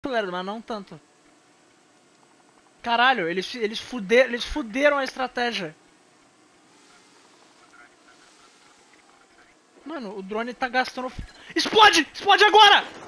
mas não tanto. Caralho, eles fuderam a estratégia. Mano, o drone tá gastando... Explode! Explode agora!